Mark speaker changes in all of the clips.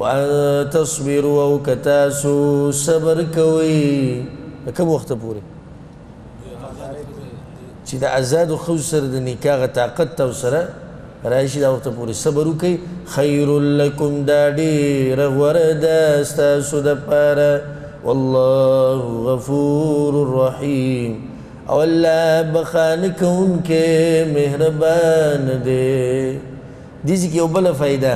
Speaker 1: وان تصبروا او کتاسو صبر کوي کوم وخت پورې چې د آزادو ښځو سره د نکاح طاقت او سره راشي دا وخت پورې صبر وکړئ خیر لکم دا ډېره غوره ده ستاسو دپاره والله غفور رحیم او الله بخانه کوونکی مهربان دی دې ځای کې یو بله فایده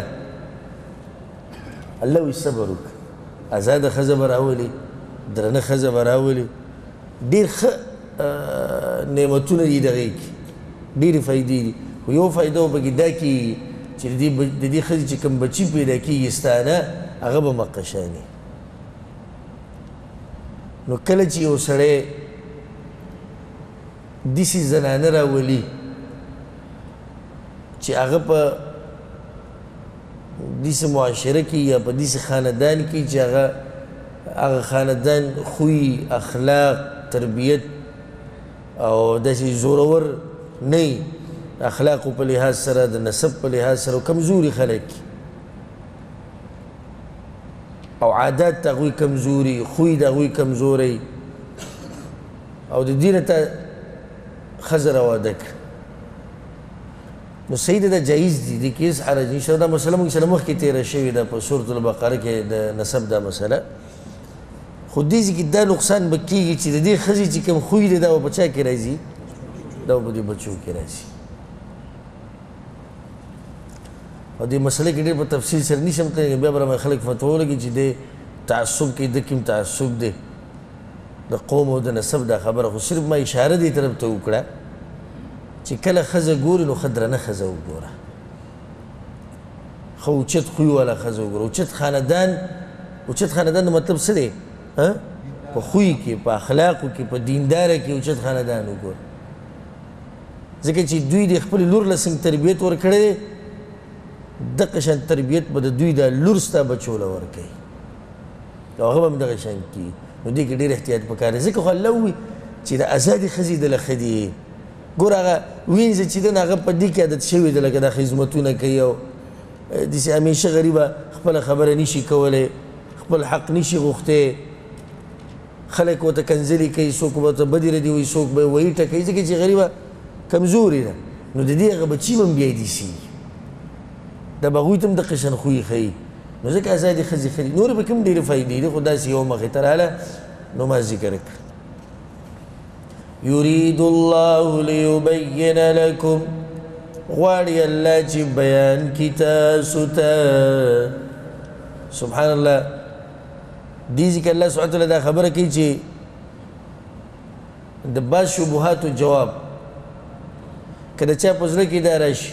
Speaker 1: الله وایي صبر وکړه ازاده ښځه به راولي درنه ښځه به راولي ډېر ښه نعمتونه دي دغې کې ډېرې فایدې دي خو یو فایده به پکې دا کېږي چې د دې ښځې چې کوم بچي پیدا کېږي ستانه هغه به مقشاني نو کله چې یو سړی داسې زنانه راولي چې هغه په داسې معاشره کې یا په داسې خاندان کې چې هغه خاندان خوی اخلاق تربیت او داسې زورور نه وي اخلاقو په لحاظ سره د نسب په لحاظ سره کمزوري خلک او عادات د هغوی کمزوري خوی د هغوی کمزوری او د دې نه ته ښځه راواده کړه نو صحیح ده دا جایز دي دې کې هېڅ حرج نشته دا مسله موږ سره مخکې تېره شوې ده په سورة البقره کې د نسب دا مسله خو دې ځای کې دا نقصان به کېږي چې د دې ښځې چې کوم خوی دی دا به په چا کې راځي دا به په دې بچو کې راځي او دې مسله کې ډېر په تفصیل سره نشم تللی بیا به رامې خلک فتوا ولګي چې دې تعصب کې د کوم تعصب دی د قوم او د نسب دا خبره خو صرف ما اشاره دې طرف ته وکړه چې کله ښځه ګوري نو ښه درنه ښځه وګوره ښه اوچت خوی والا ښځه وګوره اوچت خاندان د مطلب څه دی په خوی کې په اخلاقو کې په دینداره کې اوچت خاندان وګوره ځکه چې دوی د خپلې لور له څنګه تربیت ورکړی دی دغه شان تربیت به د دوی د لور ستا بچو له ورکوي او هغه به هم دغه شان کېږي نو دې کې ډېر احتیاط پکار دی ځکه خو الله ووایي چې د ازادې ښځې دله ښه دي ګوره هغه وینځه چې ده نو هغه په دې کې عادت شوی ده لکه دا خدمتونه کوي او داسې همیشه غریبه خپله خبره نشي کولی خپل حق نشي غوښتی خلک ورته کنځلې کوي څوک به ورته بدې ردې وایي څوک به یې وایي ټکوي ځکه چې غریبه کمزورې ده نو د دې هغه بچي به هم بیا یې داسې دا به هغوی ته هم دغه شان خوی ښیي نو ځکه ازادې ښځې ښه دي نورې به کوم ډېرې فایدې دي خو داسې یو مخې ته راغله نو ما ذکر کړه یرید الله لیبین لکم غواړي الله چې بیان کړي تاسو ته سبحان الله دې ځکه الله سبحانه وتعالی دا خبره کوي چې د بعض شبهاتو جواب که د چا په زړه کې دا راشي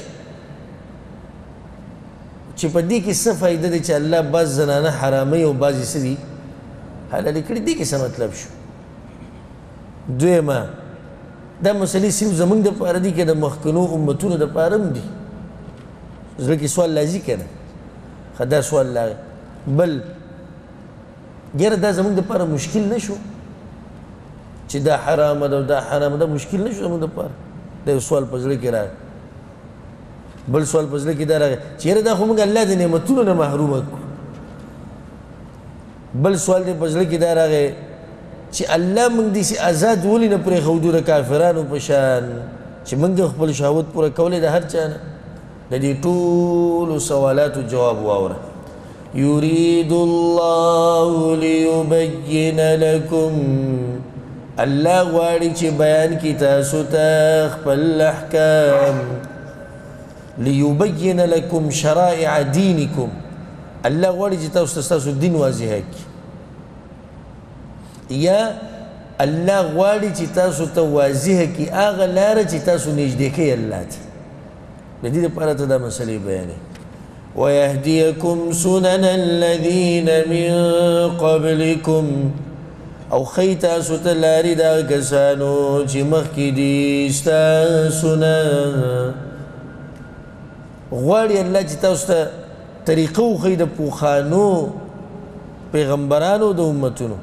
Speaker 1: چې په دې کې څه فایده ده چې الله بعض زنانه حراموي او بعضې څه دي حلالې کړي دې کې څه مطلب شو دویمه دا مسلې صرف زموږ دپاره دي که د مخکنو امتونو دپاره هم دي زړه کې سوال راځي که نه ښه دا سوال راغی بل یاره دا زموږ دپاره مشکل نه شو چې دا حرامه ده او دا حرامه ده مشکل نه شو زموږ دپاره دا یو سوال په زړه کې راغی بل سوال په زړه کې دا راغی چې یاره دا خو موږ الله د نعمتونو نه محرومه کړو بل سوال دی په زړه کې دا راغی چې الله موږ داسې آزاد ولې نه پرېښودو د کافرانو په شان چې موږ خپل شهوت پوره کولی د هر چا نه د دې ټولو سوالاتو جواب واوره یرید الله لیبین لکم الله غواړي چې بیان کړي تاسو ته خپل احکام لیبین لکم شرائع دینکم الله غواړي چې تاسو ته ستاسو دین واضحه کړي یا الله غواړي چې تاسو ته واضحه کړي هغه لاره چې تاسو نږدې کوي الله ته د دې لپاره ته دا مسلې بیانوي ويهديكم سنن الذين من قبلكم او خی تاسو ته لارې د هغه کسانو چې مخکې دي ستاسو نه غواړي الله چې تاسو ته طریقه وښیي د پوخانو پیغمبرانو د امتونو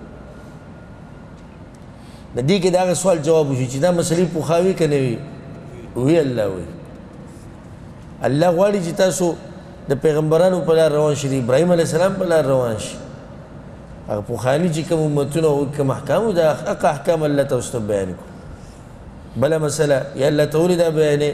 Speaker 1: د دې کې د هغه سوال جواب وشي چې دا مسلې پوخاوي که نه وي وی الله وی الله غواړي چې تاسو د پیغمبرانو په لار روان شي د ابراهیم علیه السلام په لار روان شي هغه پخواني چې کوم امتونه او کوم احکام د هغه احکام الله تاسو ته بیان کړو بله مسله یا الله ته ولې دا بیانې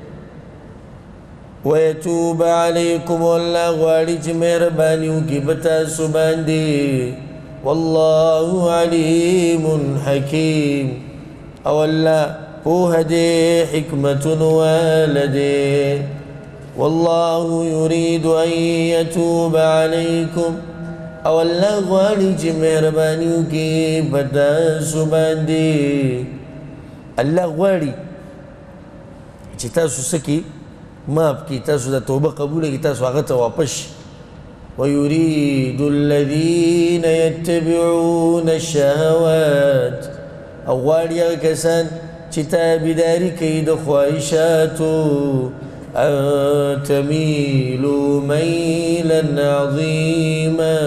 Speaker 1: ویتوب علیکم الله غواړي چې مهرباني وکړي په تاسو باندې والله علیم حکیم او الله پوهه دی حکمتون واله دی والله يريد أن يتوب عليكم او الله غواړي چې مهرباني وکړي په تاسو باندې الله غواړي چې تاسو څه کړي معاف کړي تاسو د توبه قبوله کړي تاسو هغه ته واپس شئ ويريد الذين يتبعون الشهوات او غواړي هغه کسان چې تابعداري کوي د خواهشاتو أن تميلوا ميلا عظيما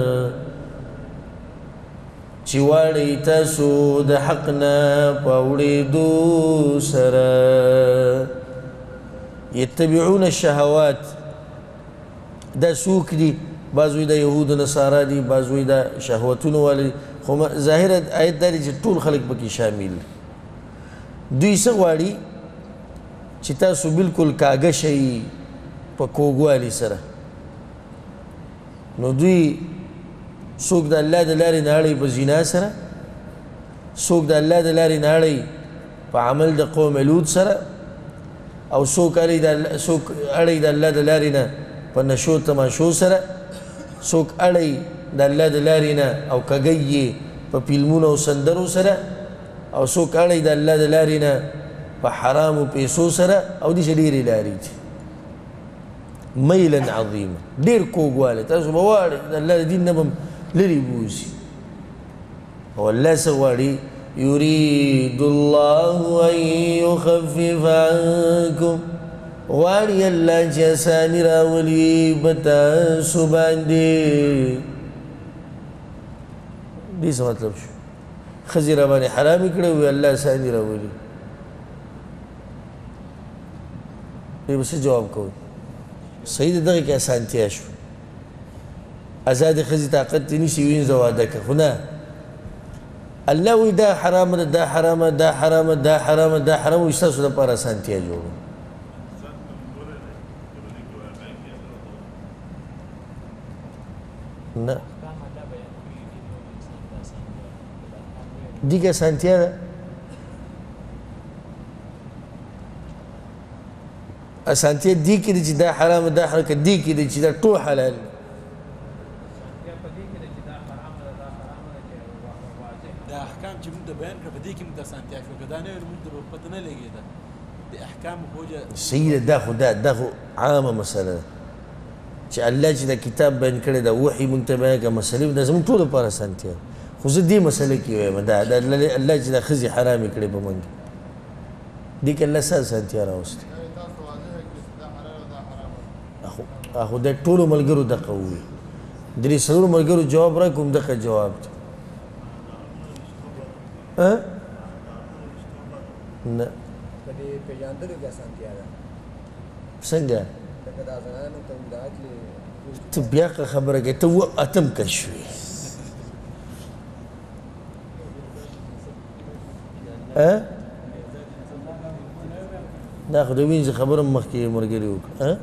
Speaker 1: چې واړئ تاسو د حق نه په اورېدو سره یتبعون الشهوات دا څوک دي بعض وایي د یهودو نصارا دي بعض وایي د شهوتونو والا دي خو ظاهره آیت دا دی چې ټول خلک پکې شامل دوی څه غواړي چې تاسو بالکل کاږه شئ په کوږوالي سره نو دوی څوک د الله د لارې نه اړوي په زنا سره څوک د الله د لارې نه اړوي په عمل د قوم لوط سره او څوک اړوي د الله د لارې نه په نشو تماشو سره څوک اړوي د الله د لارې نه او کږی په فلمونو او سندرو سره او څوک اړوي د الله د لارې نه په حرامو پیسو سره او دې چې ډېرې لارې دي میلا عظیما ډېر کوږوالی تاسو به واړئ د الله د دین نه به لرې بوځي او الله څه غواړي یرید الله ان یخفف عنکم غواړي الله چې اساني راولي په تاسو باندې دې څه مطلب شو ښځې را باندې حرامې کړی وي الله اساني راولي دوی به څه جواب کوئ صحیح د دغې کې اسانتیا شو ازادې ښځې طاقت یې نیسي وینځه واده که خو نه الله وایي دا حرامه ده دا حرامه دا حرامه دا حرامه دا حرامه وایي ستاسو دپاره اسانتیا جوړوم نه دې کې اسانتیا ده اسانتیا دې کې دی چې دا حرامه دا حرام که دې کې دی چې دا ټول حلال
Speaker 2: دا احکام چې موږ د بیان کړه په دې کې موږ د اسانتیا شو که دا نه وي نو موږ ته به پته نه لګېده د احکامو په وجه
Speaker 1: صحیح ده دا خو عامه مسله ده چې الله چې دا کتاب بیان کړی دا وحي موږ ته بیان کړه مسلې دا زموږ ټولو لپاره اسانتیا ده خو زه دې مسله کې وایم دا الله چې دا ښځې حرامې کړې په موږ دې کې الله څه اسانتیا راوستې خو د ټولو ملګرو دغه ووي درې څلورو ملګرو جواب راکړو دغه جواب دی نه څنګه ته بیا خبره کوې ته اتم کس شوې دا خو د وینځ خبره مخکې ملګري وکړه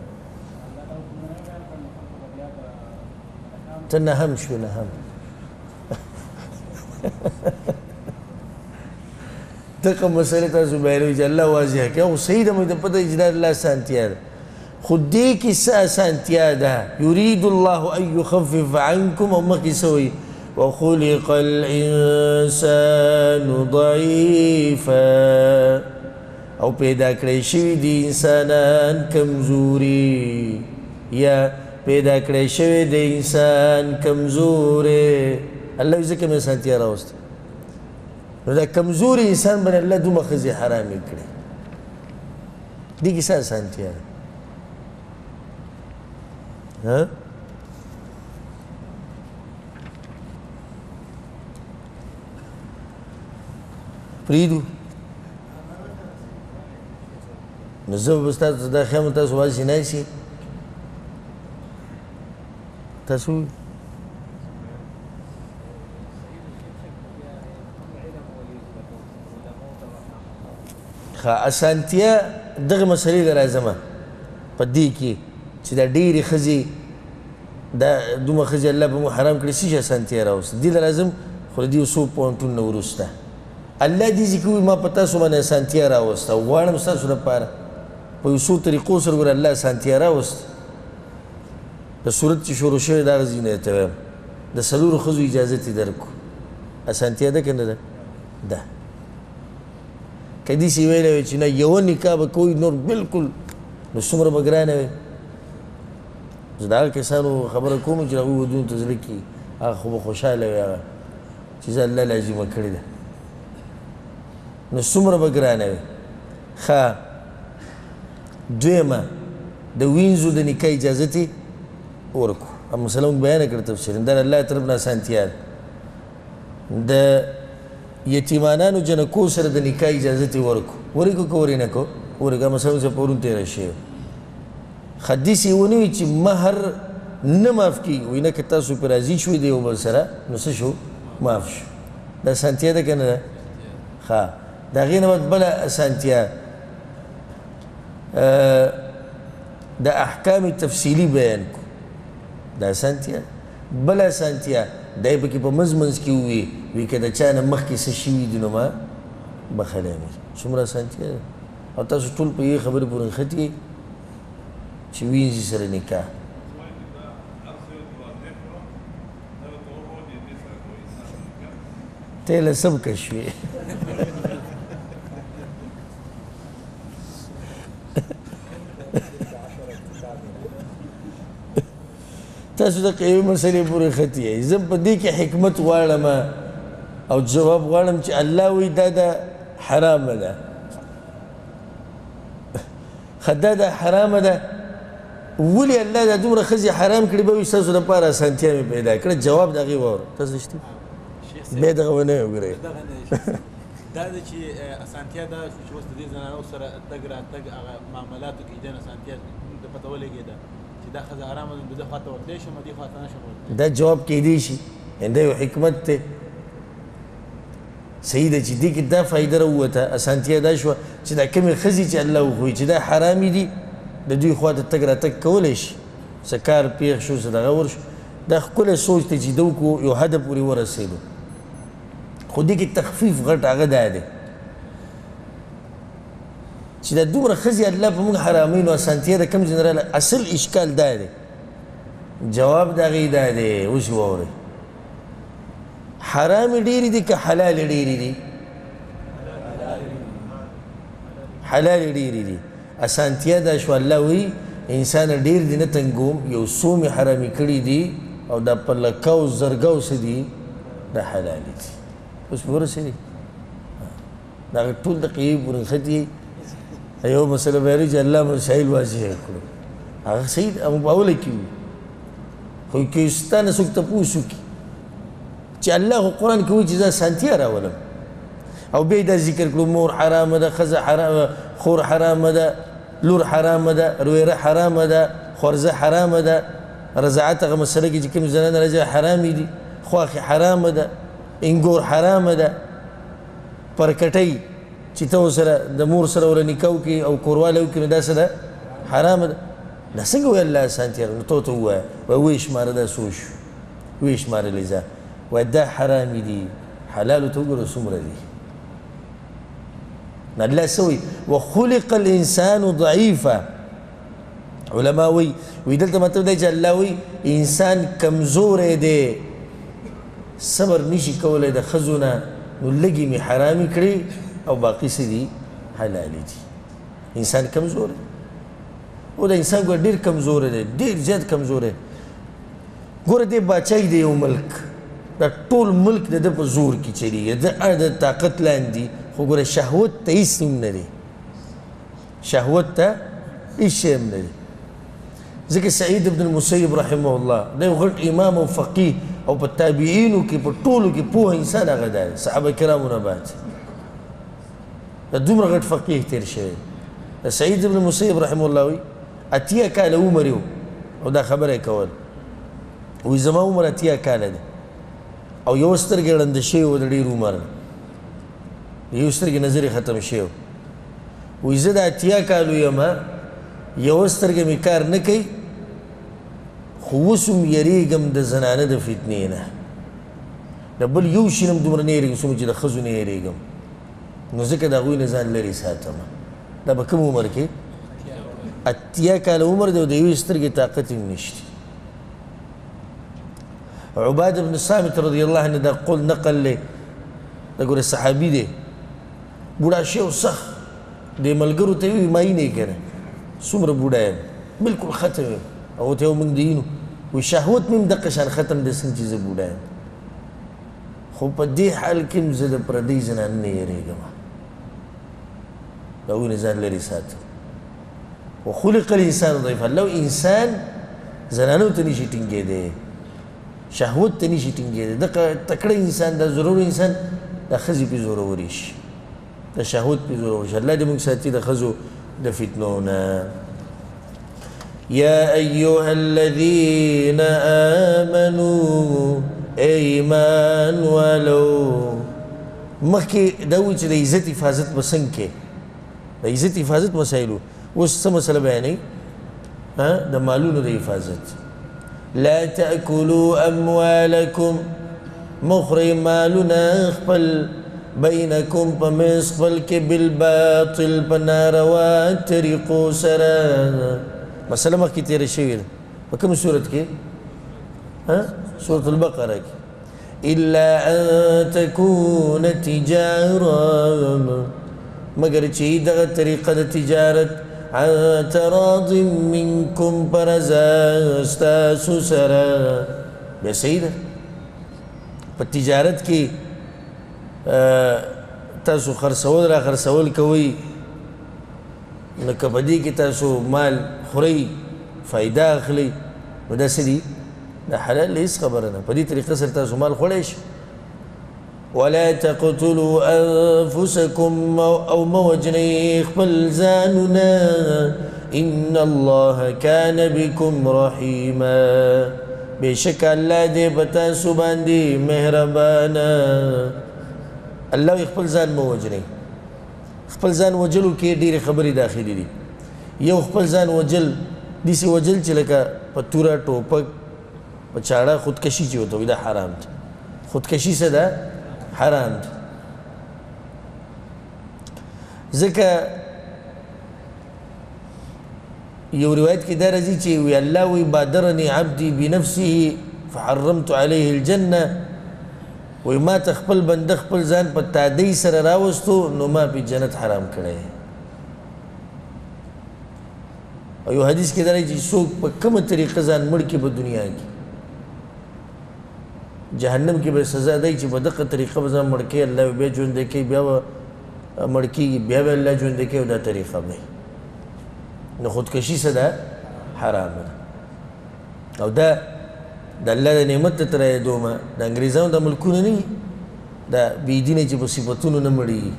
Speaker 1: ته نهم شو نهم دغه مسئله تاسو بیانوي چې الله واضح کړي او صحیح ده موږ ته پته چې دا الله اسانتیا ده خو دې کې څه اسانتیا ده یرید الله ان یخفف عنکم او مخکې څه وایي وخلق الانسان ضعیفا او پیدا کړی شوي دي انسانان کمزوري یا پیدا کړی شوی د انسان کمزورې الله وایي ځکه مې اسانتیا راوستې نو دا کمزوري انسان باندې الله دومره ښځې حرامې کړې دې کې څه اسانتیا ده پرېږدو نو زه به ستاسو دا ښیم تاسو واسې ناسي تاسو اسانتیا دغه مسلې له راځمه په دې کې چې دا ډېرې ښځې دا دومره ښځې الله په موږ حرام کړي څه شي اسانتیا راوسته دې له راځم خو د دې څو پوینټونو نه وروسته الله دې ذکر وي ما په تاسو باندې اسانتیا راوسته او غواړم ستاسو لپاره په یو څو طریقو سره ګوره الله اسانتیا راوسته د صورت چې شروع شوی دا غزي نه ته وایم د څلورو ښځو اجازت یې درکړو اسانتیا ده که نه ده ده که داسې ویلی وی چې نه یوه نکاح به کوئ نور بلکل نو څومره به ګرانه وي زه د هغه کسانو خبره کوم چې هغوی ودونو ته زړه کېږي هغه خو به خوشحاله وي هغه چې زه الله لازمه کړې ده نو څومره به ګرانه وي ښه دویمه د وینځو د نکاح اجازت یې ورکړو مسله موږ بیانه کړه تفصیلا دا الله طرف نه اسانتیا ده د یتیمانانو جنکو سره د نکاح اجازت یې ورکړو ورکړو که ورې نه کړو ورکړه مثلا چې پرون تېره شوې حدیث یې ونه وي چې مهر نه معاف کېږي وایي نه که تاسو پرې راضي شوئ د یو بل سره نو څه شو معاف شو دا اسانتیا ده که نه ده ښه د هغې نه بعد بله اسانتیا د احکام تفصیلي بیان کو دا اسانتیا بله اسانتیا دی پکې په منځ منځ کې ووي وي که د چا نه مخکې څه شوي دي نو ما بخلی مې څومره اسانتیا ده او تاسو ټول په یوې خبرې پورې نښتي یئ چې وینځي سره نکاح ته یې له سبکه شوې تاسو د قیوي مسلې پورې ښتي یئ زه په دې کې حکمت غواړم او جواب غواړم چې الله وایي دا د حرامه ده ښه دا د حرامه ده ولې الله دا دومره ښځې حرام کړي به وي ستاسو لپاره اسانتیا مې پیدا کړه جواب د هغې واوره تاسو شته بیا دغه ونه یې وګورئ
Speaker 2: دا ده چې اسانتیا دا شو چې اوس د دې زنانو سره تګ راتګ هغه معاملاتو کې دین اسانتیا د پته ولګېده چې دا ښځه حرامه ده د دې خواته ورتلی شم دې خواته نه شم ورتلی
Speaker 1: دا جواب کیدی شي دا یو حکمت دی صحیح ده چې دې کې دا فایده راووته اسانتیا دا شوه چې دا کومې ښځې چې الله وښوي چې دا حرامې دي د دوی خواته تګ راتګ کولی شي څه کار پېښ شو څه دغه ورشو دا ښکلی سوچ دی چې ده وکړو یو حده پورې ورسېدو خو دې کې تخفیف غټ هغه دا دی چې دا دومره ښځې الله په موږ حراموي نو اسانتیا د کوم ځای نه راغله اصل اشکال دا دی جواب د هغې دا دی اوس یې واورئ حرامې ډېرې دي که حلالې ډېرې دي حلالې ډېرې دي اسانتیا دا شو الله وایي انسان ډېر دي نه تنګوم یو څو مې حرامې کړي دي او دا په لکو زرګو څه دي دا حلالې دي اوس پې ورسېدې دا هغه ټول د قیوي پورې نښتي یو مسله بیانوي چې الله مسایل واضح کړو هغه صحیح ده موږ په اوله کې وي خو که ستا نه څوک تپوس وکړي چې الله خو قرآن کې وایي چې زه اسانتیا راولم او بیا دا ذکر کړو مور حرامه ده ښځه حرامه خور حرامه ده لور حرامه ده رویره حرامه ده خورزه حرامه ده رضاعت هغه مسله کې چې کوم زنانه راځي حرامې دي خواښې حرامه ده انګور حرامه ده پرکټۍ چې ته ورسره د مور سره ور نکاح وکړي او کوروالی وکړي نو دا څه ده حرامه ده دا څنګه وایي الله اسانتیا نو ته ورته ووایه وایي ویې شماره دا څو شو ویې شمارلې ځه وایي دا حرامې دي حلالو ته وګوره څومره دي الله څه وایي وخلق الانسان ضعیفا علما وایي دلته مطلب دی چې الله وایي انسان کمزوری دی صبر نشي کولی د ښځو نه نو لږې مې حرامې کړي او باقي څه دي حلالې دي انسان کمزوری او د انسان ګوره ډېر کمزوری دی ډېر زیات کمزوری ګوره دی باچایي د یو ملک دا ټول ملک د ده په زور کې چلیږي د طاقت لاندې خو ګوره شهوت ته هېڅ هم نه دی شهوت ته هېڅ شی هم نه دی ځکه سعید بن المسیب رحمه الله دا یو غټ امام او فقیه او په تابعینو کې په ټولو کې پوه انسان هغه دی صحابه کرامو نه بعد دا دومره غټ فقیه تېر شوی د سعید بن المسیب رحمه الله وایي اتیا کاله عمر یې او دا خبره یې کول وایي زما عمر 80 کاله دی او یوه سترګې ړنده شوې وه د ډېر عمر نه د یوې سترګې نظر یې ختم شوی وایي زه د 80 کالو یم یوه سترګه مې کار نه کوي خو اوس هم یریږم د زنانه د فتنې نه د بل یو شي نه هم دومره نه یېرېږم څومره چې د ښځو نه یېرېږم نو ځکه د هغوی نه ځان لرې ساتم دا په کوم عمر کې 80 کاله عمر دی او د یوې سترګې طاقت هم نشته عباده بن صامت رضی الله عنه دا قول نقل دی دا ګوره صحابي دی بوډا شوی سخت دې ملګرو ته یې وایي ما یې نه که نه څومره بوډا یم بلکل ختم یم هغو ته یې موږ د یینو وایي شهوت مې هم دقه شان ختم دی څنګه چې زه بوډا یم خو په دې حال کې هم زه د پردۍ زنانه نه یېرېږم د هغوی نه ځان لرې ساتم وخلق الانسان ضعیفا لو انسان زنانو ته نشي ټینګېدی شهوت ته نشي ټینګېدی دغه تکړه انسان دا ضرور انسان دا ښځې پې زورورې شي د شهوت پې زورور شي الله دې موږ ساتي د ښځو د فتنو نه یا ایها الذین آمنوا ایمان والو مخکې دا وایي چې د عزت حفاظت به څنګه کې د عزت حفاظت مسایلو اوس څه مسله بیانوي د مالونو د حفاظت لا تأکلوا اموالکم مخرئ مالونه خپل بینکم په منځ خپل کې بالباطل په ناروا طریقو سره مسله مخکې تېره شوې ده په کوم صورت کې سورة البقره کې الا ان تكون تجاره مگر چې دغه طریقه د تجارت عن تراض منکم پر رضا ستاسو سره بیا صحیح ده په تجارت کې تاسو خرڅول را خرڅول کوئ نو که په دې کې تاسو مال خورئ فایده اخلئ نو دا څه دي دا حلال هیڅ خبره نه په دې طریقه سره تاسو مال خوړی شئ ولا تقتلوا انفسكم او موجني خپل ځانونه ان الله كان بكم رحيما بشک الله دې په تاسو باندې مهربانه الله خپل ځان مه وژنئ خپل ځان وجلو کې ډېرې خبرې داخلي دي یو خپل ځان وجل داسې وجل چې لکه په توره ټوپک په چاړه خودکشي چې ورته وایي دا حرام ده خودکشي څه ده حرام ده ځکه یو روایت کې دا راځي چې وی الله وی بادرني عبدي بنفسه فحرمت عليه الجنه وی ما ته خپل بنده خپل ځان په تادۍ سره راوستو نو ما په جنت حرام کړی او یو حدیث کې دا راځي چې څوک په کومه طریقه ځان مړ کړي په دنیا کې جهنم کې به سزا دی چې په دغه طریقه به ځان مړ کړي الله بیا ژوندی کوي بیا به مړ کېږي بیا به الله ژوندی کوي او دا طریقه به نو خودکشي څه ده حرام ده او دا د الله د نعمت ته تر یادومه د انګریزانو د ملکونو نه وي دا بېدینه چې په صفتونو نه مړېږي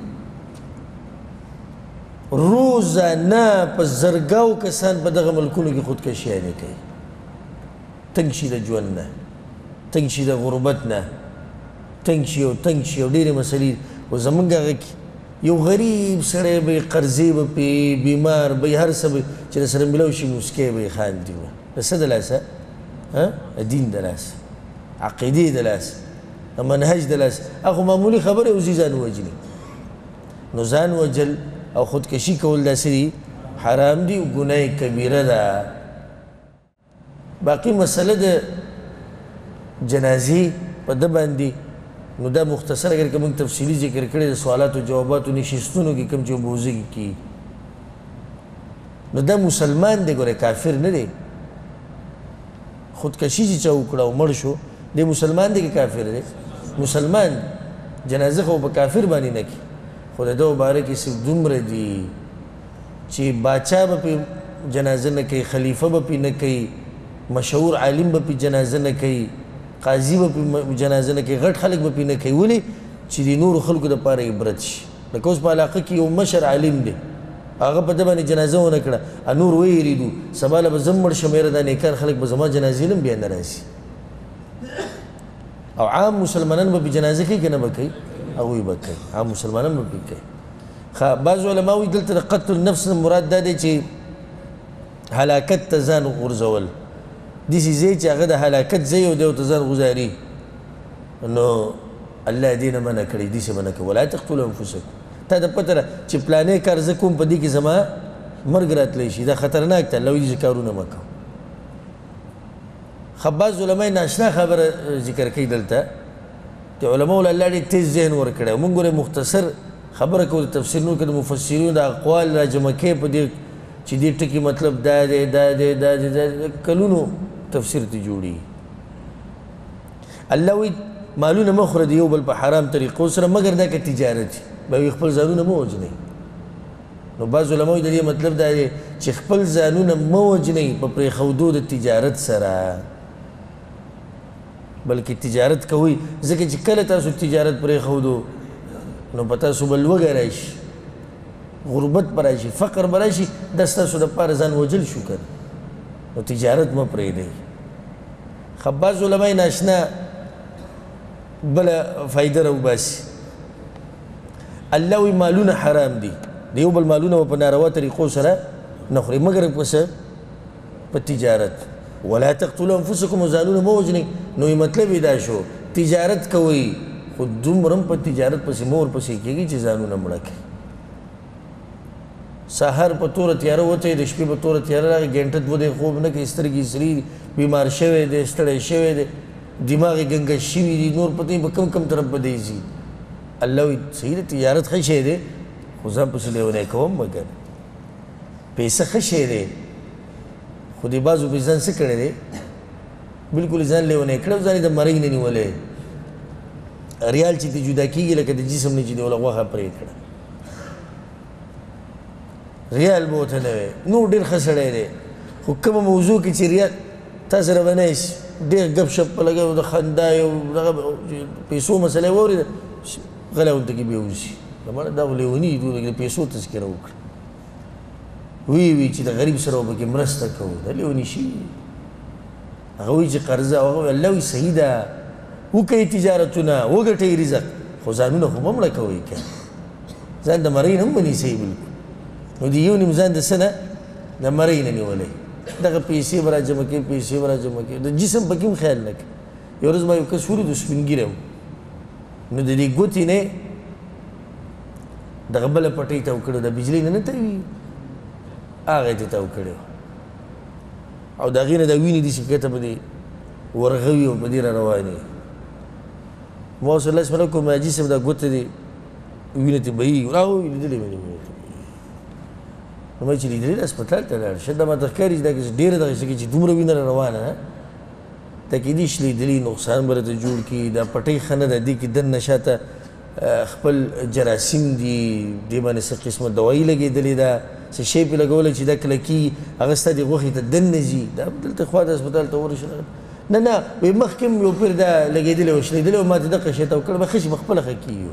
Speaker 1: روزانه په زرګاو کسان په دغه ملکونو کې خودکشیانې کوي تنګ شي د ژوند نه تنګ شي د غربت نه تنګ شي او ډېرې مسلې او زمونږ هغه کې یو غریب سړی به یې قرضې به پې بیمار به یې هر څه به چې درسره میلاو شي موسکی به یې خاندي به د څه د لاسه دین د لاسه عقیدې د لاسه منهج د لاسه هغه معمولي خبرې اوسي ځان ووجلي نو ځان وجل او خودکشي کول داسې دي حرام دي او ګناه کبیره ده باقي مسله د جنازې په ده باندې نو دا مختصر اگر که موږ تفصیلي ذکر کړی د سوالاتو جواباتو نشستونو کې کوم چې موضوع کې نو دا مسلمان دی ګوره کافر نه دی خودکشي چې چا وکړه او مړ شو دی مسلمان دی که کافر دی مسلمان جنازه خو په کافر باندې نه کړي خو د ده باره کې صرف دومره دي چې باچا به پې جنازه نه کوي خلیفه به پې نه کوي مشهور عالم به پې جنازه نه کوي قاضي به پې جنازه نه کوي غټ خلک به پې نه کوي ولې چې د نورو خلکو دپاره عبرت شي لکه اوس په علاقه کې یو مشر عالم دی هغه په ده باندې جنازه ونه کړه نور ویېرېدو سبا له به زه مړ شم یاره دا نیکان خلک به زما جنازې نه هم بیا نه راسي او عام مسلمانان به جنازه کوي که نه به کوي هغوی به کوي عام مسلمانان به پرې کوي بعض علما وایي دلته د قتل النفس نه مراد دا دی چې هلاکت ته ځان غورځول داسې ځای چې هغه د هلاکت ځای او دی ورته ځان غوځاري نو الله دې نه منع کړی داسې به نه کوي ولا تقتلوا انفسکم تا ته پته ده چې پلانې کار زه کوم په دې کې زما مرګ راتلی شي دا خطرناک ته الله وایي داسې کارونه مه کوه بعض علما ناشنا خبره ذکر کوي دلته چې علماو له الله ډېر تیز ذهن ورکړی موږ ګورې مختصر خبره کوو د تفسیر نور کې د مفسرینو د اقوال را جمع کوي په دې چې دې ټکي مطلب دا دی دا دی دا دی کلونو تفسیر ته جوړېږي الله وایي مالونه مه خوره د یو بل په حرام طریقو سره مګر دا که تجارت به وي خپل ځانونه مه وژنئ نو بعض علما وایي د دې مطلب دا دی چې خپل ځانونه مه وژنئ په پرېښودو د تجارت سره بلکې تجارت کوئ ځکه چې کله تاسو تجارت پرېښودو نو په تاسو به لوږه راشي غربت به راشي فقر به راشي دا ستاسو دپاره ځان وجل شو که نو تجارت مه پرېږدئ بعض علما یې ناشنا بله فایده راوباسي الله وایي مالونه حرام دي د یو بل مالونه به په ناروا طریقو سره نه خورئ مګر په څه په تجارت ولا تقتلوا انفسکم ځانونه مه وژنئ نو مطلب یې دا شو تجارت کوئ خو دومره هم په تجارت پسې مه ورپسې کېږي چې ځانونه مړه کړي سهار په توره تیاره وتی د شپې په توره تیاره راغی ګنټه دوه دی خوب نه کوي سترګې سرې دي بیمار شوی دی ستړی شوی دی دماغ یې ګنګس شوي دي نور پته به کم طرف به دی ځي الله وایي صحیح دی تجارت ښه شی دی خو ځان پسې لیونی کوم مګر پیسه ښه شی دی خو دې بعضو پې ځان څه کړی دی بلکل ځان لیونی کړی او ځان یې د مرۍ نه نیولی ریال چې ته جدا کېږي لکه د جسم نه چې دی وله غوښه پرې کړه ریال به ورته نه وی نور ډېر ښه سړی دی خو کومه موضوع کې چې ریال تا سره به نه شي ډېر ګپ شپ په لګوي د خندا یو دغه پیسو مسله یې واورېده غلی ورته کې بېوځي مړه دا خو لیوني دي د پیسو تذکره وکړه وی چې د غریب سره به پکې مرسته کوو دا لیوني شي هغه وایي چې قرضه هغه الله وایي صحیح ده وکړئ تجارتونه وګټئ رزق خو ځانونه خو مه مړه کوئ که ځان د مرۍ نه هم به نیسئ بلکل نو د یو نیم ځان د څه نه د مرۍ نه نیولی دغه پیسې به را جمع کوي پیسې به را جمع کوي د جسم پکې هم خیال نه کوي یو ورځ ما یو کس ولید سپین ږیری و نو د دې ګوتې نه دغه بله پټۍ تاو کړې د بجلۍ نه نه تاوي هغه یې تاو کړې او د هغې نه دا وینې داسې ښکته به دې ورغوي او په دې را روانې ما ورسره الله سمله کوم حاجي صاحب دا ګوته دې وینې ترې بهېږي راغوي لیدلې مې نو ما چې لیدلې ده هسپتال ته لاړ شه دا ماته ښکاري چې دا ډېره دغه څه چې دومره وینه را روانه دا کېدای شي لیدلي نقصان به راته جوړ کړي دا پټۍ ښه نه ده دې کې دننه شاته خپل جراثیم دي دې باندې څه قسمه دوایي لګېدلې ده څه شی پې لګولی چې دا کلکي هغه ستا دې غوښې ته دننه ځي دا دلته خوا د هسپتال ته ورشه نه نه وایي مخکې هم یو پیر دا لګېدلی و شلېدلی و ما ته دغه شی ته وکړه به ښه شي به خپله ښه کېږي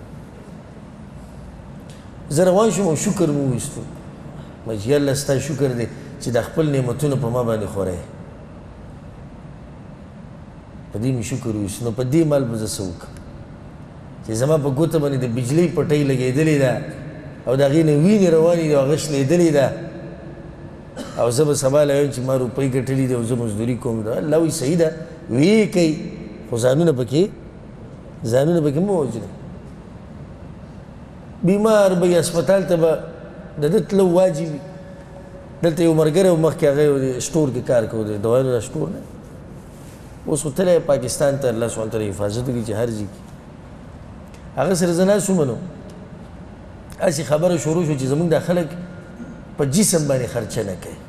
Speaker 1: زه روان شوم او شکر مو وویستو چې یا الله ستا شکر دی چې دا خپل نعمتونه په ما باندې خورئ په دې مې شکر وویستو نو په دې مال به زه څه وکړم چې زما په ګوته باندې د بجلۍ پټۍ لګېدلې ده او د هغې نه وینې روانې دي او هغه شلېدلې ده او زه به سبا له وایم چې ما روپۍ ګټلي دي او زه مزدوري کوم الله وایي صحیح ده ویې کوي خو ځانونه پکې مه وژنئ بیمار به یې هسپتال ته به د ده تلو واجب وي دلته یو ملګری و مخکې هغه سټور کې کار کوو د دوایانو دا سټور نه اوس خو تللی پاکستان ته الله سبحانه تعالی حفاظت وکړي چې هر ځای کې هغه سره زه ناست وم نو هسې خبره شروع شو چې زموږ دا خلک په جسم باندې خرچه نه کوي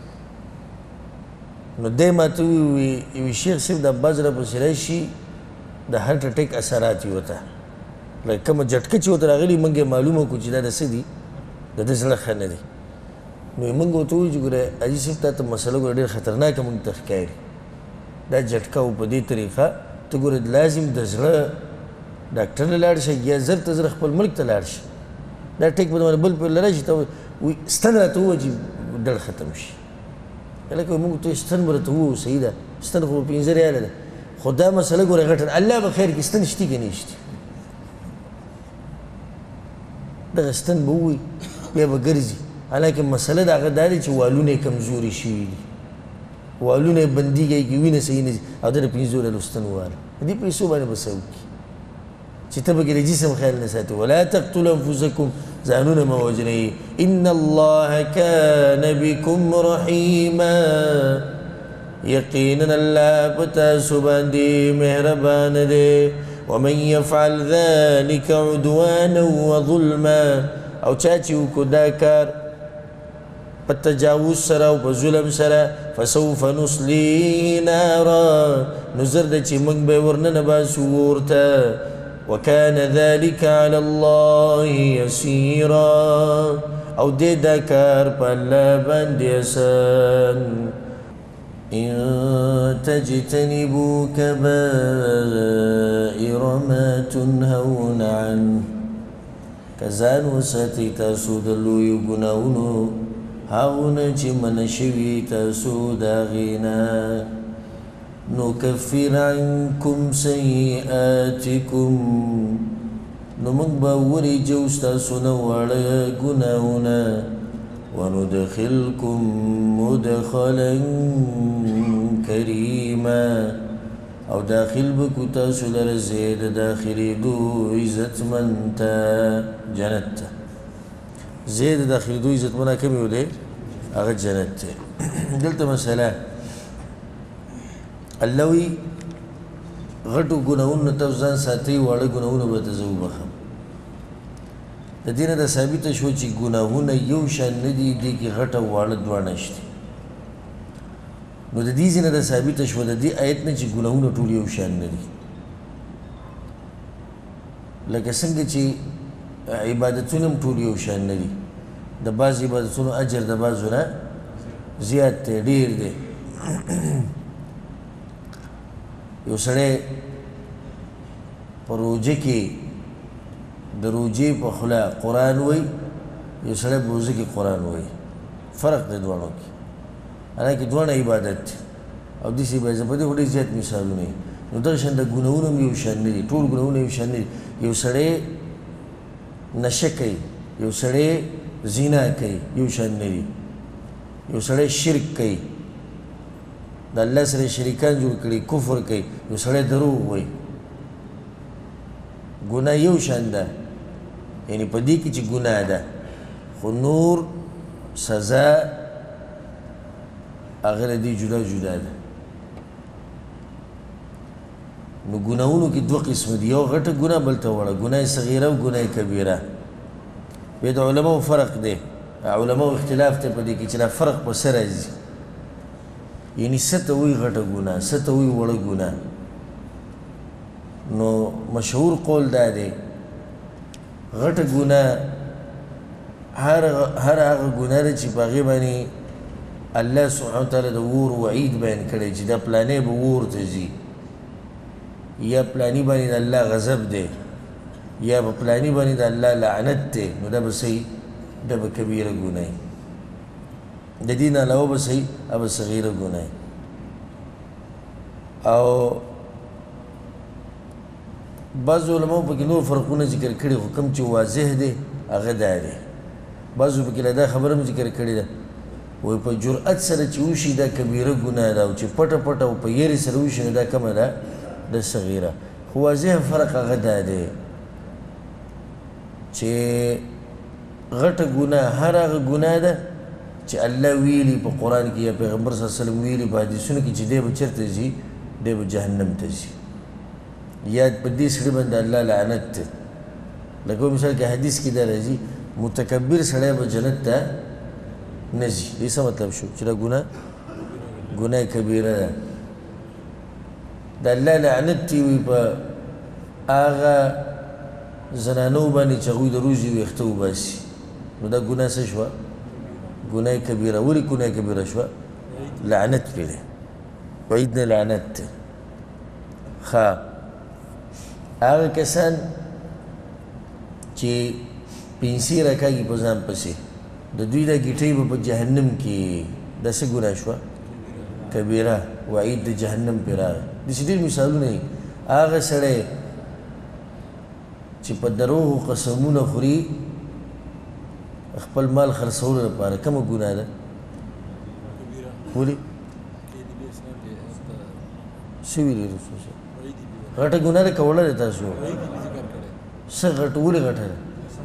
Speaker 1: نو دی ماته ووایي یوې شیخ صاحب دا بعض راپسې راشي د هارټ اټیک اثرات یې ورته لکه کومه جټکه چې ورته راغلي موږ یې معلومه کړو چې دا د څه دي د ده زړه ښه نه دی نو موږ ورته ووایو چې ګوره حاجي صاحب تا ته مسله ګوره ډېر خطرناکه موږ ته ښکاري دا جټکه و په دې طریقه ته ګوره لازم د زړه ډاکټر له لاړ شه یا زر ته زر خپل ملک ته لاړ شه دا ټیک به باندې بل پرې راشي ته وایي ستن راته ووایه چې ډډ ختم شي لکه موږ ته ستن به راته ووایو صحیح ده ستن خو 15 ریاله ده خو دا مسله ګوره غټه الله به خیر کړي ستن شتي که نه شتي دغه ستن به ووي بیا به ګرځي حالانکه مسله د هغه دا دی چې والونه یې کمزوري شوي دي والونه یې بندېږي کې وینه صحیح نه ځي او ده د 5 ډالو ستن وواله په دې پیسو باندې به څه وکړي چې ته پکې د جسم خیال نه ساتي ولا تقتلوا انفسکم ځانونه مه وژنئ ان الله کان بکم رحیما یقینا الله په تاسو باندې مهربان دی ومن يفعل ذلك عدوانا وظلما او چا چې وکړو دا کار په تجاوز سره او په ظلم سره فسوف نصلیه نارا نو زر ده چې موږ به ورننه باسو اور ته وكان ذلك على الله يسيرا او دې دا کار په الله باندې آسان إن تجتنبوا كبائر ما تنهون عنه کزان وساتي تاسو د لویو ګناهونو هغونه چې منع شوي تاسو د هغې نه نکفر عنکم سیئاتکم نو موږ به وریجو ستاسو نه واړه ګناهونه وندخلكم مدخلا كريما او داخل بکو تاسو لره زید داخلېدو عزتمن ته جنت ته زید داخلېدو عزتمنه کوم یو دی هغه جنت ته دلته مسله الله وی غټو ګناهونو ته ځان ساتي واړه ګناهونه به ته زه وبخم د دې نه د ثابته شو چې ګناهونه یو شان نه دي دې کې غټ او واړه دواړه شته نو د دې ځینې د ثابته شو د دې آیت نه چې ګناهونه ټول یو شان نه دي لکه څنګه چې عبادتونه هم ټول یو شان نه دي د بعض عبادتونو اجر د بعضو نه زیات دی ډېر دی یو سړی په روژه کې د روجې په خوله قرآن وایي یو سړی په روژه کې قرآن وایي فرق دی دواړو کې حالانکه دواړه عبادت دی او داسې عبادت په دې خو ډېر زیات مثالونه دي نو دغه شان د ګناهونه هم یو شان نه دي ټول ګناهونه یو شان نه دي یو سړی نشه کوي یو سړی زنا کوي یو شان نه دي یو سړی شرک کوي د الله سره شریکان جوړ کړي کفر کوي یو سړی دروغ وایي ګناه یو شان ده یعنی په دې کې چې ګناه ده خو نور سزا هغه له دې جدا جدا ده نو ګناهونو کې دوه قسم دي یو غټه ګناه بل ته وړه ګناه صغیره او ګناه کبیره بیا د علماو فرق دی علماو اختلاف دی په دې کې چې دا فرق په څه راځي یعنی څه ته وایي غټه ګناه څه ته وایي وړه ګناه نو مشهور قول دا دی غټه ګناه هر هغه ګناه ده چې په هغې باندې الله سبحانه وتعالی د اور وعید بیان کړی چې دا پلانې به اور ته ځي یا پلانی باندې د الله غضب دی یا په پلانی باندې د الله لعنت دی نو دا به صحیح دا به کبیره ګناه د دې نه علاوه به صحیح به صغیره ګناه او بعض علماء پکې نور فرقونه ذکر کړي خو کوم چې واضح دی هغه دا دی بعضو پکې دا خبره هم ذکر کړې ده وایي په جرأت سره چې وشي دا کبیره ګناه ده او چې پټه پټه او په یېرې سره وشي نو دا کومه ده د صغیره خو واضح فرق هغه دا دی چې غټه ګناه هر هغه ګناه ده چې الله ویلي په قرآن کې یا پیغمبر صلی الله علیه وسلم ویلي په حدیثونو کې چې دی به چېرته ځي دی به جهنم ته ځي یا په دې سړي باندې الله لعنت دی لکه مثال کې حدیث کې دا راځي متکبر سړی به جنت ته نه ځي دې څه مطلب شو چې دا ګناه کبیره ده د الله لعنت دی وي په هغه زنانو باندې چې هغوی د روزي ویښته وباسي نو دا ګناه څه شوه ګناه کبیره ولې ګناه کبیره شوه لعنت پرې دی وعید نه لعنت دی ښه هغه کسان چې پنسي راکاږي په ځان پسې د دوی دا ګیټۍ به په جهنم کې دا څه ګناه شوه کبیره وعید د جهنم پې راغی داسې ډېر مثالونه یې هغه سړی چې په دروغو قسمونه خوري خپل مال خرڅولو لپاره کومه ګناه ده ولې څه ویلي رسول صلی غټه ګناه ده که وړه ده تاسو څه غټه ولې غټه ده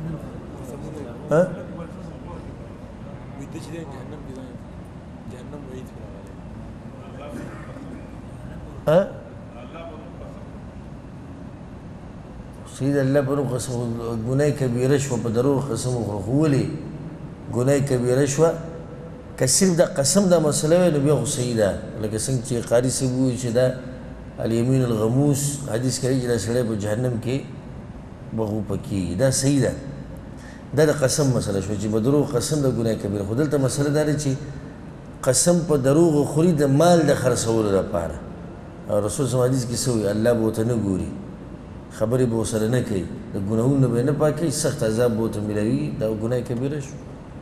Speaker 1: سید الله په نوم قسم ګناه کبیره شوه په دروغ قسم وخوره خو ولې ګناه کبیره شوه که صرف د قسم دا مسله وی نو بیا خو صحیح ده لکه څنګه چې قاري صاحب ووایي چې دا الیمین الغموس حدیث کوي چې دا سړی په جهنم کې بغوپه کېږي دا صحیح ده دا د قسم مسله شوه چې په دروغ قسم د ګناه کبیره خو دلته مسله دا ده چې قسم په دروغو خوري د مال د خرڅولو لپاره او رسول صلی الله حدیث کې څه وایي الله به ورته نه ګوري خبرې به ورسره نه کوي د ګناهونو به یې نه پاکوي سخت عذاب به ورته میلاوي دا ګناه کبیره شو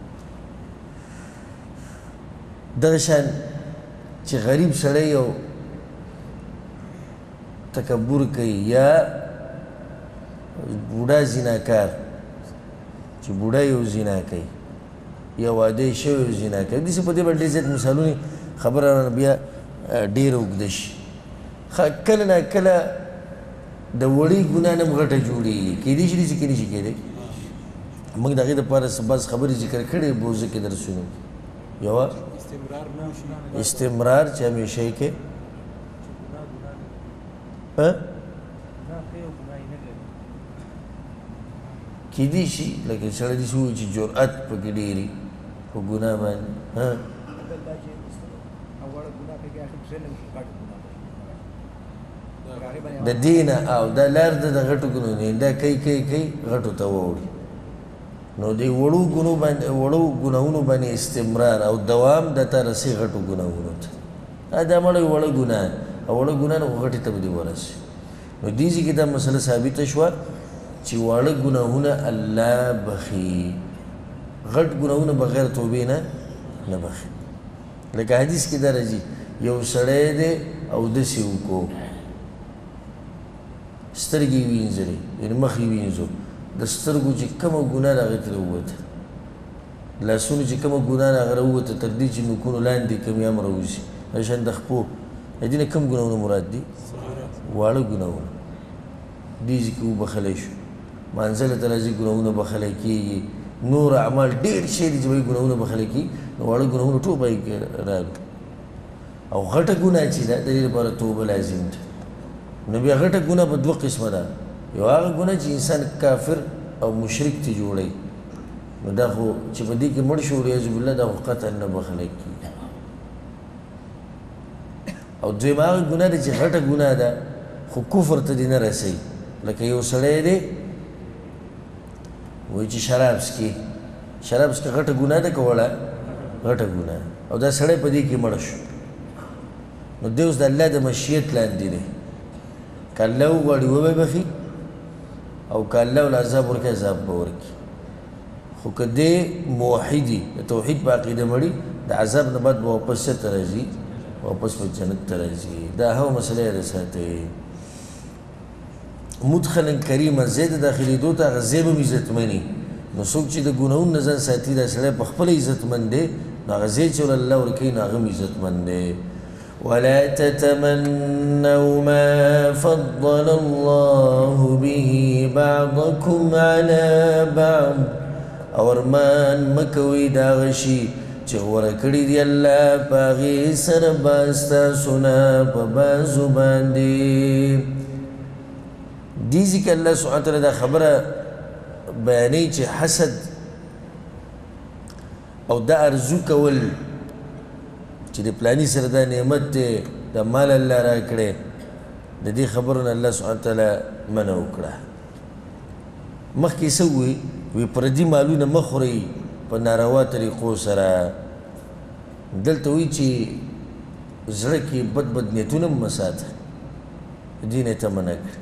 Speaker 1: دغه شان چې غریب سړی یو تکبر کوي یا بوډا زیناکار چې بوډا یو زینا کوي یا واده شوی زینا کوي داسې په دې باندې ډېر زیات مثالونه خبره بیا ډېره اوږده شي کله نه کله د وړې ګناه نه هم غټه جوړېږي کېدای شي داسې کېدای شي کېدی موږ د هغې دپاره بعض خبرې ذکر کړې بوزه کې درسونو یوه استمرار چې همیشه یې کې کېدای شي لکه سړی داسې ووایي چې جرأت پکې ډېري په ګناه باندې د دینه او دا لار ده د غټو ګناهونو نه دا کوي غټو ته واوړي نو د وړو ګناهونو باندې استمرار او دوام د ته رسي غټو ګناهونو ته دا مړی وړه ګناه او وړه ګناه نو غټې ته به دې ورسي نو دې ځای کې دا مسله ثابته شوه چې واړه ګناهونه الله بخي غټ ګناهونه بغیر توبې نه بخي لکه حدیث کې دا راځي یو سړی دی او داسې وکړو سترګې یې وینځلې یعنې مخ یې وینځو د سترګو چې کومه ګناه د هغې ترې ووته لاسونو چې کومه ګناه د هغه راووته تر دې چې نوکونو لاندې کومې هم راوځي همشان د خپو د دې نه کوم ګناهونه مراد دي واړه ګناهونه دې ځای کې وبخلی شو مانځله ته راځي ګناهونه بخلی کېږي نور اعمال ډېر شی دي چې به ګناهونه بخلی کېږي نو واړه ګناهونه ټول به یې راغلي او غټه ګناه چې ده د دې لپاره توبه لازم ده نو بیا غټه ګناه په دوه قسمه ده یو هغه ګناه چې انسان کافر او مشرک ته جوړوي نو دا خو چې په دې کې مړ شو والعیاذ بالله دا خو قطعا نه بخلی کېږي او دویم هغه ګناه ده چې غټه ګناه ده خو کفر ته دې نه رسوي لکه یو سړی دی وایي چې شراب څکي شراب څکه غټه ګناه ده که وړه غټه ګناه او دا سړی په دې کې مړ شو نو دی اوس د الله د مشیت لاندې دی که الله وغواړي وبه بخي او که الله ول عذاب ورکړي عذاب به ورکړي خو که دی موحدي د توحید په عقیده مړي د عذاب نه بعد به واپس څه ته راځي واپس په جنت ته راځي دا هغه مسله یې ساتئ مدخلا کریما ځای د داخلېدو ته هغه ځای به هم عزتمني نو څوک چې د ګناهونو نه ځان ساتي دا سړی په خپله عزتمند دی نو هغه ځای چې ول الله ورکوي نو هغه هم عزتمند دی ولا تتمنوا ما فضل الله به بعضكم على بعض او ارمان مکوي دا هغه شي چې غوره کړي دي الله په هغې سره بعض ستاسو نه په بعضو باندې دې ځکه الله سبحانه وتعالی دا خبره بیانوي چې حسد او دا ارزو کول چې د پلاني سره دا نعمت دی دا مال الله راکړی د دې خبرو نه الله سبحانه وتعالی منع وکړه مخکې څه ووایي وی پردي مالونه مه خورئ په ناروا طریقو سره دلته وایي چې زړه کې بد نیتونه هم مه ساته دې نه ته منع کړه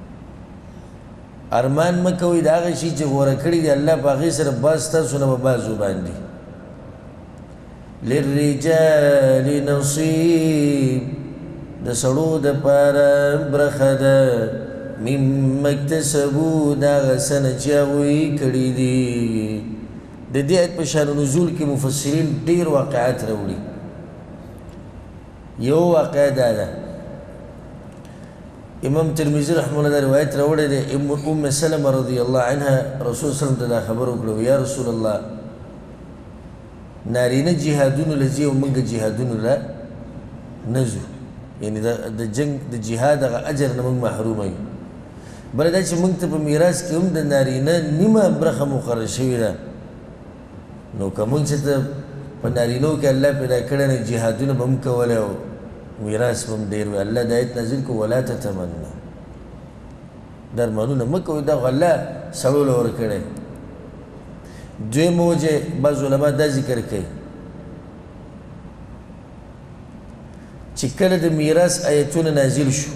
Speaker 1: ارمان مه کوئ د هغه شي چې غوره کړي دي الله په هغې سره بعض ستاسو نه به بعضو باندې للرجال نصیب د سړو دپاره برخه ده مما اکتسبو د هغه څه نه چې هغوی کړي دي د دې آیت په شان نزول کې مفسرین ډېر واقعات راوړي یو واقعه دا ده امام ترمذي رحمه الله دا روایت راوړی دی ام سلمه رضی الله عنها رسول صلی الله علیه وسلم ته دا خبر وکړو یا رسول الله نارینه جهادونو له ځي او موږ جهادونو له نه ځو یعنې د جنګ د جهاد هغه اجر نه موږ محرومه یو بله دا چې موږ ته په میراث کې هم د نارینه نیمه برخه مقرر شوې ده نو که موږ چې ته په نارینو کې الله پیدا کړی نه جهادونه به هم کولی او میراث به هم ډېر وي الله د آیت نازل کړو ولا تتمنا درمانونه مه کوئ دا خو الله سړو له ورکړی دویمه وجه بعض علما دا ذکر کوي چې کله د میراث آیتونه نازل شو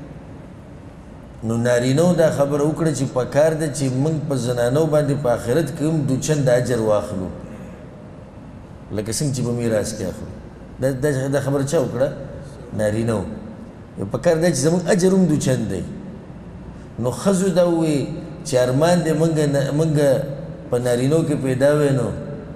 Speaker 1: نو نارینو دا خبره وکړه چې پکار ده چې موږ په زنانو باندې په آخرت کې هم دوچند اجر واخلو لکه څنګه چې په میراث کې اخلو دا خبره چا وکړه نارینو پکار ده چې زموږ اجر هم دوچند دی نو ښځو دا ووایي چې ارمان دی موږ په نارینو کې پیدا وی نو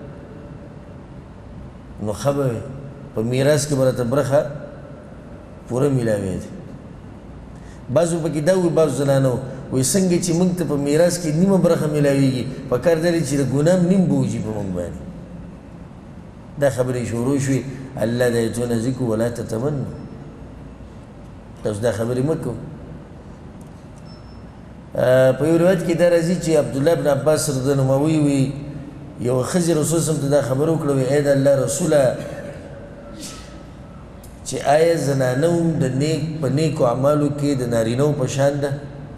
Speaker 1: ښه به وي په میراث کې به راته برخه پوره میلاوی دی بعضو پکې دا وایي بعضو زنانو وایي څنګه چې موږ ته په میراث کې نیمه برخه میلاویږي پکار دی چې د ګناه نیم بوجي په موږ باندې دا خبرې شروع شوې الله د ایتونه ذکر ولا تتمنوا تاسو دا خبرې مه کوو په یو روایت کې دا راځي چې عبدالله بن عباس رضی الله عنهما وی یو ښځې رسول صلی ته دا خبره وکړه وی ای د الله رسوله چې آیا زنانه هم په نیکو اعمالو کې د نارینهو په شان ده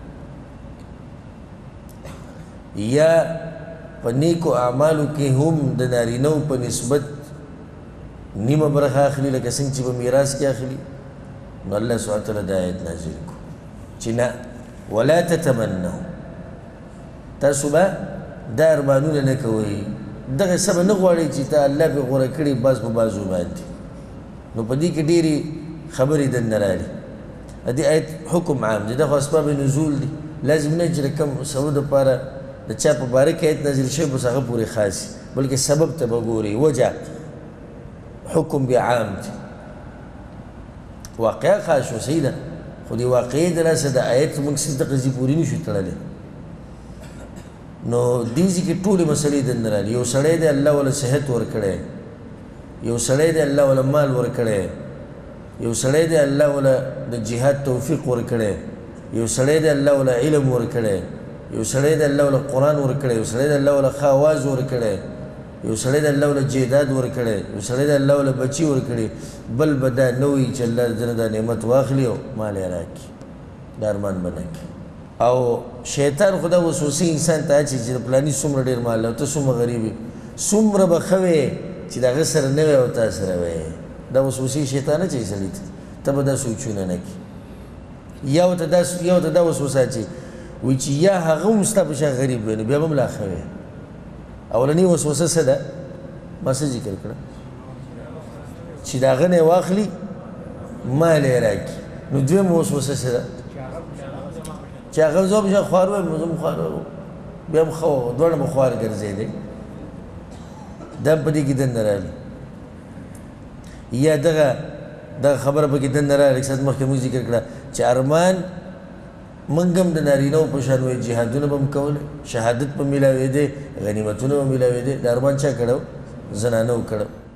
Speaker 1: یا په نیکو اعمالو کې هم د نارینهو په نسبت نیمه برخه اخلي لکه څنګه چې په میراث کې اخلي نو الله سبحانه وتعالی دا آیت نازل کړو چې نه ولا تتمنوا تاسو به دا ارمانونه نه کوئ دغه څه به نه غواړئ چې ته الله پې غوره کړي بعض په بعضو باندې نو په دې کې ډېرې خبرې دننه رالي دې آیت حکم عام دی دا خو اسباب نزول دي لازم نه چې د کوم سبب دپاره د چا په باره کې آیت نازل شوی بس هغه پورې خاص بلکې سبب ته به ګورئ وجه حکم بیا عام دی واقعه خاص شو صحیح ده خو دې واقعې د لاسه د آیت موږ سیز د قضیې پورې نشو تړلی نو دې ځای کې ټولې مسلې دننه رالي یو سړی دی الله وله صحت ورکړی یو سړی دی الله وله مال ورکړی یو سړی دی الله وله د جهاد توفیق ورکړی یو سړی دی الله وله علم ورکړی یو سړی دی الله وله قرآن ورکړی یو سړی دی الله وله ښه اواز ورکړی یو سړی دی الله وله جیداد ورکړی یو سړی دی الله وله بچي ورکړي بل به دا نه وایي چې الله دنه دا نعمت واخلي او مال یې راکړي دا ارمان به نه کړي او شیطان خو دا وسوسې انسان ته اچي چې د پلاني څومره ډېر مال او ته څومره غریب یې څومره به ښه وې چې د هغه سره نه وې او تا سره وې دا وسوسې شیطان اچوي سړي ته ته به دا سوچونه نه کړي یا ورته دا وسوسه اچي وایي چې یا هغه هم ستا په شان غریب وي نو بیا به هم لا ښه وې اولنۍ وسوسه څه ده ما څه ذکر کړه چې د هغه نه واخلي مال یې راکړي نو دویمه وسوسه څه ده چې هغه زه به خوار وایم زه هم خوار بیا هم ښه دواړه به خوار ګرځېدی دا په دې کې دننه رالي یا دغه خبره پکې دننه رالي ساعت مخکې موږ ذکر کړه چې ارمان موږ هم د نارینهو په شان وایي جهادونه به هم کولی شهادت به میلاوېدی غنیمتونه به میلاوېدی د ارمان چا کړی و زنانو کړی